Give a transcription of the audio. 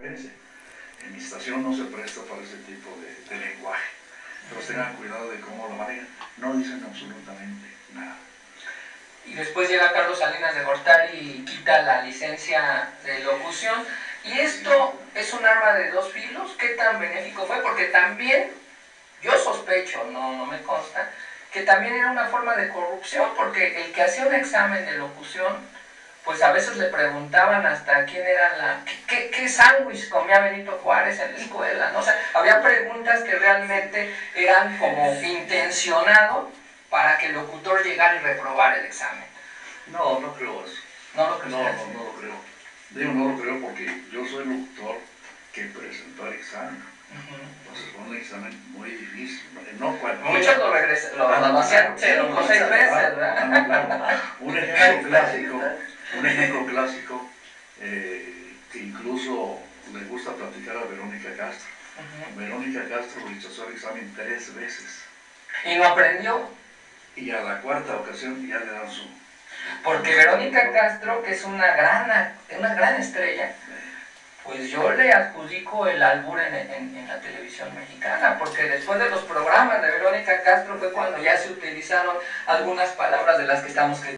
competencia. En mi estación no se presta para ese tipo de lenguaje. Entonces tengan cuidado de cómo lo manejan. No dicen absolutamente nada. Y después llega Carlos Salinas de Gortari y quita la licencia de locución. Y esto es un arma de dos filos. ¿Qué tan benéfico fue? Porque también, yo sospecho, no me consta, que también era una forma de corrupción, porque el que hacía un examen de locución, pues a veces le preguntaban hasta quién era qué sándwich comía Benito Juárez en la escuela, ¿no? O sea, había preguntas que realmente eran como intencionado para que el locutor llegara y reprobara el examen. No, no creo eso. ¿No lo creo? No lo creo. Digo, no lo creo porque yo soy locutor que presentó el examen. Entonces fue un examen muy difícil. No cualquiera. Muchos lo hacían 5 o 6 veces, ¿verdad? Claro. Un ejemplo clásico que incluso le gusta platicar a Verónica Castro. Verónica Castro rechazó el examen 3 veces. ¿Y no aprendió? Y a la cuarta ocasión ya le dan su... Porque Verónica Castro, que es una gran estrella, pues yo le adjudico el albur en la televisión mexicana, porque después de los programas de Verónica Castro fue cuando ya se utilizaron algunas palabras de las que estamos